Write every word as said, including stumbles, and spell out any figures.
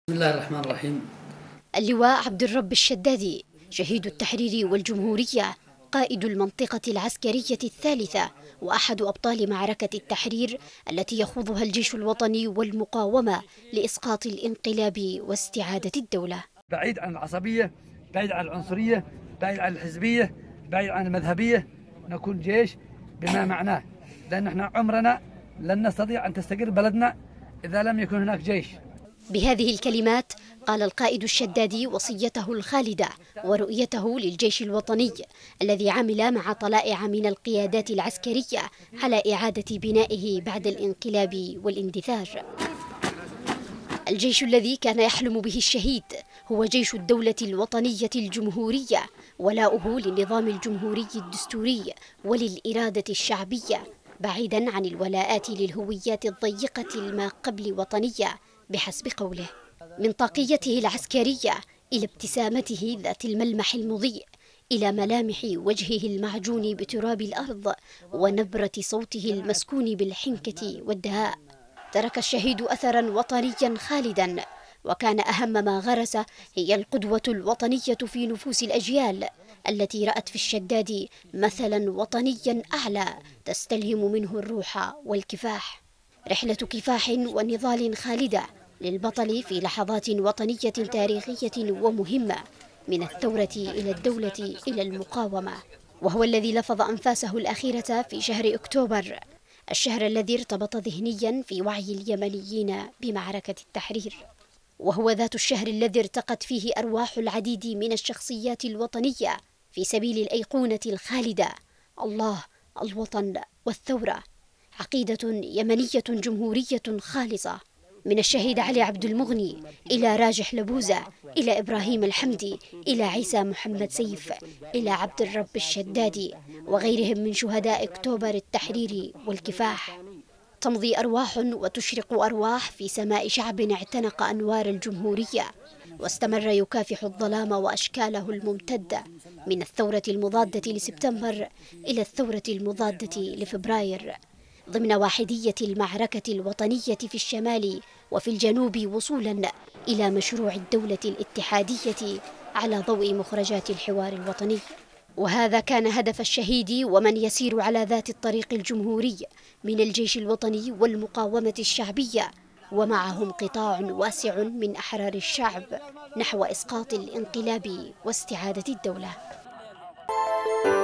بسم الله الرحمن الرحيم. اللواء عبد الرب الشدادي شهيد التحرير والجمهورية، قائد المنطقة العسكرية الثالثة وأحد أبطال معركة التحرير التي يخوضها الجيش الوطني والمقاومة لإسقاط الانقلاب واستعادة الدولة. بعيد عن العصبية، بعيد عن العنصرية، بعيد عن الحزبية، بعيد عن المذهبية، نكون جيش بما معناه، لأن احنا عمرنا لن نستطيع أن تستقر بلدنا إذا لم يكن هناك جيش. بهذه الكلمات قال القائد الشدادي وصيته الخالدة ورؤيته للجيش الوطني الذي عمل مع طلائع من القيادات العسكرية على إعادة بنائه بعد الانقلاب والاندثار. الجيش الذي كان يحلم به الشهيد هو جيش الدولة الوطنية الجمهورية، ولاؤه للنظام الجمهوري الدستوري وللإرادة الشعبية، بعيدا عن الولاءات للهويات الضيقة الما قبل وطنية بحسب قوله. من طاقيته العسكرية إلى ابتسامته ذات الملمح المضيء، إلى ملامح وجهه المعجون بتراب الأرض ونبرة صوته المسكون بالحنكة والدهاء، ترك الشهيد أثرا وطنيا خالدا، وكان أهم ما غرس هي القدوة الوطنية في نفوس الأجيال التي رأت في الشدادي مثلا وطنيا أعلى تستلهم منه الروح والكفاح. رحلة كفاح ونضال خالدة للبطل في لحظات وطنية تاريخية ومهمة، من الثورة إلى الدولة إلى المقاومة، وهو الذي لفظ أنفاسه الأخيرة في شهر أكتوبر، الشهر الذي ارتبط ذهنيا في وعي اليمنيين بمعركة التحرير، وهو ذات الشهر الذي ارتقت فيه أرواح العديد من الشخصيات الوطنية في سبيل الأيقونة الخالدة: الله، الوطن والثورة، عقيدة يمنية جمهورية خالصة. من الشهيد علي عبد المغني إلى راجح لبوزة، إلى إبراهيم الحمدي، إلى عيسى محمد سيف، إلى عبد الرب الشدادي وغيرهم من شهداء أكتوبر التحرير والكفاح، تمضي أرواح وتشرق أرواح في سماء شعب اعتنق أنوار الجمهورية واستمر يكافح الظلام وأشكاله الممتدة، من الثورة المضادة لسبتمبر إلى الثورة المضادة لفبراير، ضمن واحدية المعركة الوطنية في الشمال وفي الجنوب، وصولا إلى مشروع الدولة الاتحادية على ضوء مخرجات الحوار الوطني. وهذا كان هدف الشهيد ومن يسير على ذات الطريق الجمهوري من الجيش الوطني والمقاومة الشعبية، ومعهم قطاع واسع من أحرار الشعب، نحو إسقاط الانقلاب واستعادة الدولة.